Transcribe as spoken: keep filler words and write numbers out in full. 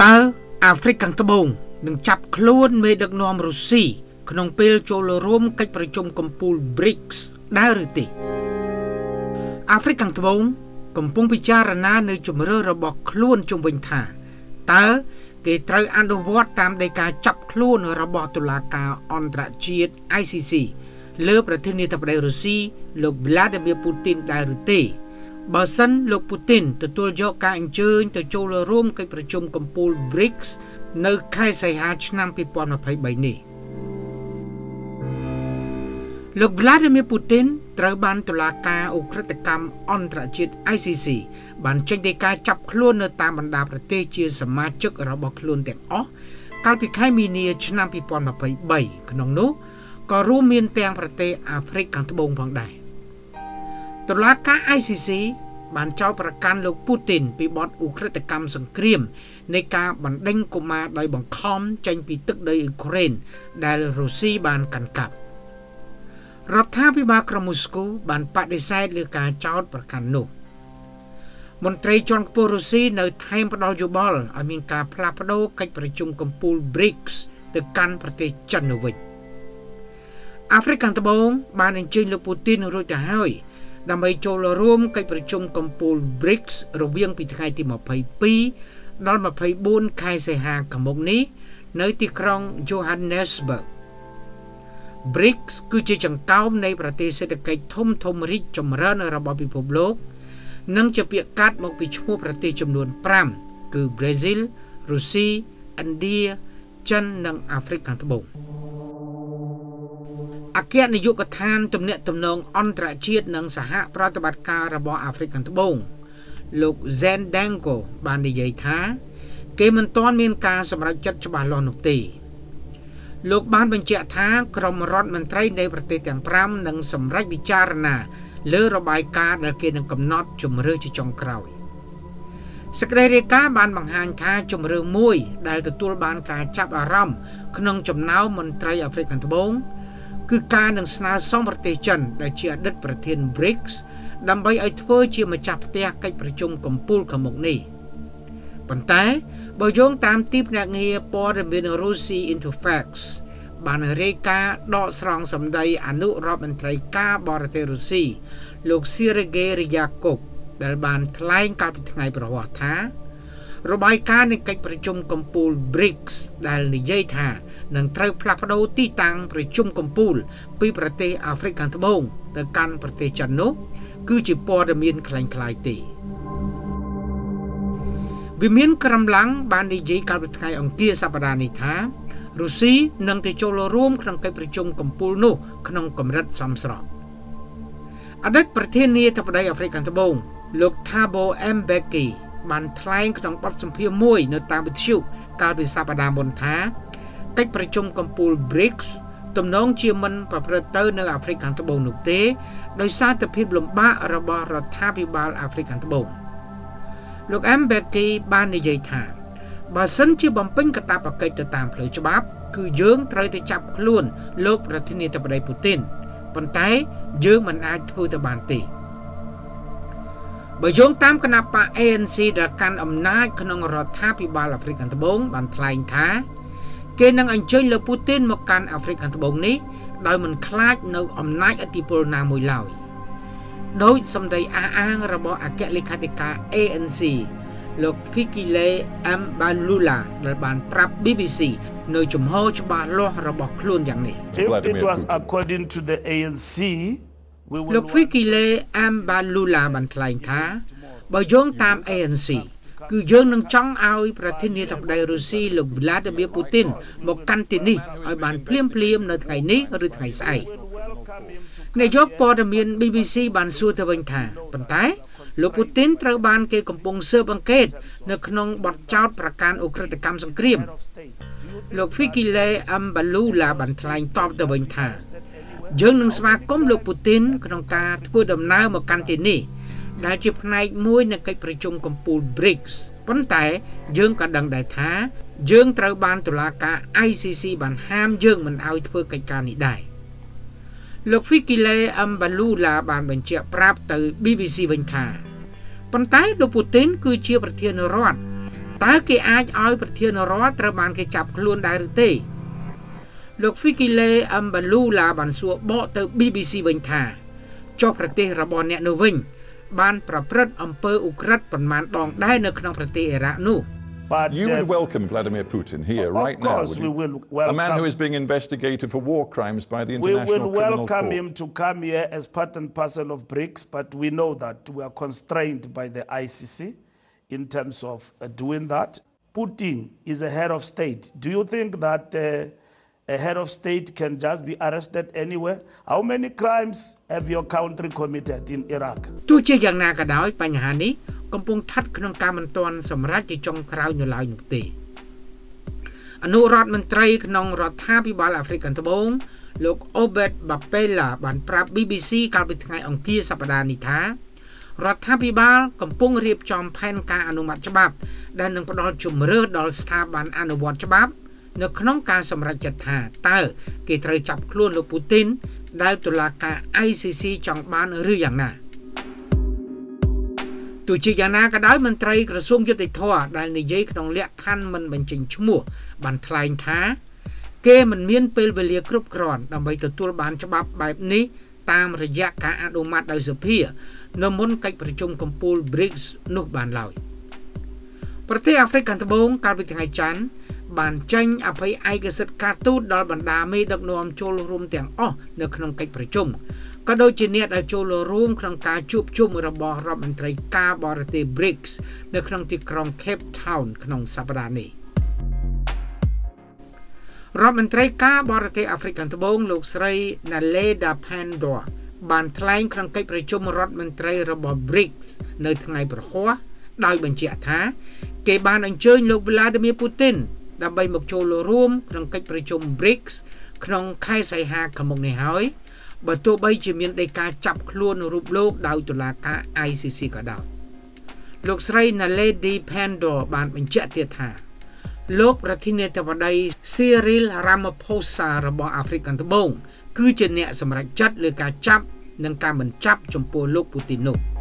តើអាហ្វ្រិកខាងត្បូងនឹងចាប់ខ្លួនមេដឹកនាំរុស្ស៊ីក្នុងពេលចូលរួមកិច្ចប្រជុំកំពូល BRICS ដែរឬទេអាហ្វ្រិកខាងត្បូងកំពុងពិចារណានៅជំរឿរបស់ខ្លួនជុំវិញថាតើគេត្រូវអនុវត្តតាមដីកាចាប់ខ្លួនរបស់តុលាការអន្តរជាតិ I C C លើប្រធានាធិបតីរុស្ស៊ីលោក Vladimir Putin ដែរឬទេបើសិនលោក Putin ទទួលយកការអញ្ជើញទៅចូលរួមកិច្ចប្រជុំកំពូល BRICS នៅខែសីហាឆ្នាំពីរពាន់ម្ភៃបីនេះលោក Vladimir Putin ត្រូវបានតុលាការឧក្រិដ្ឋកម្មអន្តរជាតិ I C C បានចេញដីកាចាប់ខ្លួននៅតាមបណ្ដាប្រទេសជាសមាជិករបស់ខ្លួនទាំងអស់កាលពីខែមីនាឆ្នាំពីរពាន់ម្ភៃបីក្នុងនោះក៏រួមមានទាំងប្រទេសអាហ្វ្រិកខាងត្បូងផងដែរតុលាការ I C C បានចោទប្រកាន់លោក Putin ពីបទឧក្រិដ្ឋកម្មសង្គ្រាមនៃការបណ្ដេញកុមារដោយបង្ខំចេញពីទឹកដីអ៊ុក្រែនដែលរុស្ស៊ីបានកាន់កាប់រដ្ឋាភិបាលក្រុងមូស្គូបានបដិសេធលើការចោទប្រកាន់នោះមន្ត្រីជាន់ខ្ពស់រុស្ស៊ីនៅថែមផ្ដល់យោបល់ឲ្យមានការផ្លាស់ប្ដូរកិច្ចប្រជុំកំពូល BRICS ទៅកាន់ប្រទេសចិនទៅវិញអាហ្វ្រិកខាងត្បូងបានអញ្ជើញលោក Putin រួចទៅហើយដើម្បីចូលរួមកិច្ចប្រជុំកំពូល BRICS រវាងពីថ្ងៃទីម្ភៃពីរដល់ម្ភៃបួនខែសីហាខាងមុខនេះនៅទីក្រុង Johannesburg BRICS គឺជាចង្កោមនៃប្រទេសសេដ្ឋកិច្ចធំធំរីកចម្រើនរបស់ពិភពលោកនិងជាពាក្យកាត់មកពីឈ្មោះប្រទេសចំនួនប្រាំគឺប្រេស៊ីលរុស្ស៊ីឥណ្ឌាចិននិងអាហ្វ្រិកខាងត្បូងអគ្គនាយកដ្ឋានទំនាក់ទំនងអន្តរជាតិនិងសហប្រតិបត្តិការរបស់អាហ្វ្រិកខាងត្បូងលោក Zen Dango បាននិយាយថាគេមិនទាន់មានការសម្រេចចិត្តច្បាស់លាស់នោះទេលោកបានបញ្ជាក់ថាក្រុមរដ្ឋមន្ត្រីនៃប្រទេសទាំងប្រាំនឹងសម្រេចពិចារណាលើរបាយការណ៍ដែលគេនឹងកំណត់ជំរឿជាចុងក្រោយសេចក្តីរាយការណ៍បានបង្ហាញថាជំរឿមួយដែលទទួលបានការចាប់អារម្មណ៍ក្នុងចំណោមមន្ត្រីអាហ្វ្រិកខាងត្បូងគឺការនឹងស្នើសុំប្រទេសចិនដែលជាអតីតប្រធាន BRICS ដើម្បីឲ្យធ្វើជាម្ចាស់ផ្ទះកិច្ចប្រជុំកំពូលខាងមុខនេះប៉ុន្តែបើយោងតាមទីភ្នាក់ងារព័ត៌មានរុស្ស៊ី Interfax បានរាយការណ៍ដកស្រង់សម្ដីអនុរដ្ឋមន្ត្រីការបរទេសរុស្ស៊ីលោក Sergei Ryabkov ដែលបានថ្លែងកាលពីថ្ងៃប្រហ័សថារបាយការណ៍នៃកិច្ចប្រជុំកំពូល BRICS ដែលនិយាយថានឹងត្រូវផ្លាស់ប្ដូរទីតាំងប្រជុំកំពូលពីប្រទេសអាហ្វ្រិកខាងត្បូងទៅកាន់ប្រទេសចិននោះគឺជាព័ត៌មានคล้ายៗទេវិមានក្រំឡាំងបាននិយាយកាលពីថ្ងៃអង្គារសប្តាហ៍នេះថារុស្ស៊ីនឹងទៅចូលរួមក្នុងកិច្ចប្រជុំកំពូលនោះក្នុងកម្រិតសមស្របអតីតប្រធានាធិបតីអាហ្វ្រិកខាងត្បូងលោក Thabo Mbeki បានថ្លែងក្នុងបទសម្ភាសន៍មួយនៅតាមវិទ្យុកាលពីសប្តាហ៍មុនថាកិច្ចប្រជុំកំពូល BRICS ទំនងជាមិនប្រព្រឹត្តទៅនៅអាហ្វ្រិកខាងត្បូងនោះទេដោយសារតែភាពលំបាករបស់រដ្ឋាភិបាលអាហ្វ្រិកខាងត្បូងលោក Mbeki បាននិយាយថាបើសិនជាបំពេញកាតព្វកិច្ចទៅតាមផ្លូវច្បាប់គឺយើងត្រូវទៅចាប់ខ្លួនលោកប្រធានាធិបតី Putin ប៉ុន្តែយើងមិនអាចធ្វើទៅបានទេបើយោងតាមគណបក A N C ដែលកាន់អំណាចក្នុងរដ្ឋាភិបាលអាហ្វ្រិកខាងត្បូងបានថ្លែងថាគេនឹងអញ្ជើញលោក Putin មកកាន់អាហ្វ្រិកខាងត្បូងនេះដោយមិនខ្លាចនៅអំណាចឥទ្ធិពលណាមួយឡើយដោយសម្ដីអះអាងរបស់អគ្គលេខាធិការ A N C លោក Fikile Mbalula ដែលបានប្រាប់ B B C នៅជំហរច្បាស់លាស់របស់ខ្លួនយ៉ាងនេះ It was according to the A N C លោក Fikile Mbalula បានថ្លែងថាបើយោងតាម A N C គឺយើងនឹងចង់ឲ្យប្រធានាធិបតីរុស្ស៊ីលោក Vladimir Putin មកកាន់ទីនេះឲ្យបានភ្លាមភ្លាមនៅថ្ងៃនេះឬថ្ងៃស្អែកនាយកព័ត៌មាន B B C បានសួរទៅវិញថាប៉ុន្តែលោក Putin ត្រូវបានគេកំពុងស៊ើបអង្កេតនៅក្នុងបទចោទប្រកាន់ឧក្រិដ្ឋកម្មសង្គ្រាមលោក Fikile Mbalula បានថ្លែងតបទៅវិញថាយើងនឹងស្វាគមន៍លោក Putin ក្នុងការធ្វើដំណើរមកកាន់ទីនេះដែលជាផ្នែកមួយនៃកិច្ចប្រជុំកំពូល BRICS ប៉ុន្តែយើងក៏ដឹងដែរថាយើងត្រូវបានតុលាការ I C C បានហាមយើងមិនឲ្យធ្វើកិច្ចការនេះដែរលោក Fikile Mbalula បានបញ្ជាក់ប្រាប់ទៅ B B C វិញថាប៉ុន្តែលោក Putin គឺជាប្រធានរដ្ឋតើគេអាចឲ្យប្រធានរដ្ឋត្រូវបានគេចាប់ខ្លួនដែរឬទេលោក Fikile Ambalula បានសួរបកទៅ B B C វិញថាចុះប្រទេសរបស់អ្នកនោះវិញបានប្រព្រឹត្តអំពើឧក្រិដ្ឋប៉ុន្មានដងដែរនៅក្នុងប្រទេសអ៊ីរ៉ាក់នោះ But you would welcome Vladimir Putin here right now. Of course, we will welcome a man who is being investigated for war crimes by the International Criminal Court. We will welcome him to come here as part and parcel of BRICS, but we know that we are constrained by the I C C in terms of uh, doing that. Putin is a head of state. Do you think that uh, a head of state can just be arrested anywhere? How many crimes have your country committed in Iraq? ទោះជាយ៉ាងណាក៏ដោយបញ្ហានេះកំពុងស្ថិតក្នុងការមិនទាន់សម្រេចជាចុងក្រោយនៅឡើយនោះទេអនុរដ្ឋមន្ត្រីក្នុងរដ្ឋាភិបាលអាហ្វ្រិកខាងត្បូងលោក Obed Bapela បានប្រាប់ B B C កាលពីថ្ងៃអង្គារសប្តាហ៍នេះថារដ្ឋាភិបាលកំពុងរៀបចំផែនការអនុម័តច្បាប់ដែលនឹងផ្ដល់ជំរឿនដល់ស្ថាប័នអនុវត្តច្បាប់នៅក្នុងការសម្រេចចិត្តថាតើគេត្រូវចាប់ខ្លួនលោកពូទីនដែលតុលាការ I C C ចង់បានឬយ៉ាងណាទោះជាយ៉ាងណាក៏ដោយមន្ត្រីក្រសួងយុតិធម៌ដែលនិយាយក្នុងលក្ខខណ្ឌមិនបញ្ចេញឈ្មោះបានថ្លែងថាគេមិនមានពេលវេលាគ្រប់គ្រាន់ដើម្បីទទួលបានច្បាប់បែបនេះតាមរយៈការអនុម័តដោយសភានៅមុនកិច្ចប្រជុំកំពូល BRICS នោះបានឡើយប្រទេសអាហ្វ្រិកខាងត្បូងកាលពីថ្ងៃច័ន្ទបានចេញអភ័យឯកសិទ្ធិការទូតដល់បណ្ដាមេដឹកនាំចូលរួមទាំងអស់នៅក្នុងកិច្ចប្រជុំក៏ដូចជាអ្នកដែលចូលរួមក្នុងការជួបជុំរបស់រដ្ឋមន្ត្រីការបរទេស BRICS នៅក្នុងទីក្រុង Cape Town ក្នុងសប្តាហ៍នេះរដ្ឋមន្ត្រីការបរទេសអាហ្វ្រិកខាងត្បូងលោកស្រី Naleda Pandor បានថ្លែងក្នុងកិច្ចប្រជុំរដ្ឋមន្ត្រីរបស់ BRICS នៅថ្ងៃប្រហ័សដោយបញ្ជាក់ថាគេបានអញ្ជើញលោក Vladimir Putin ដើម្បីមកចូលរួមក្នុងកិច្ចប្រជុំ BRICS ក្នុងខែសីហាខាងមុខនេះហើយបើទោះបីជាមានដីកាចាប់ខ្លួនរូបលោកដោយតុលាការ I C C ក៏ដោយលោកស្រី Naledi Pandor បានបញ្ជាក់ទៀតថាលោកប្រធានាធិបតី Cyril Ramaphosa របស់អាហ្វ្រិកខាងត្បូងគឺជាអ្នកសម្រេចចិត្តលើការចាប់និងការមិនចាប់ចំពោះលោកពូទីននោះ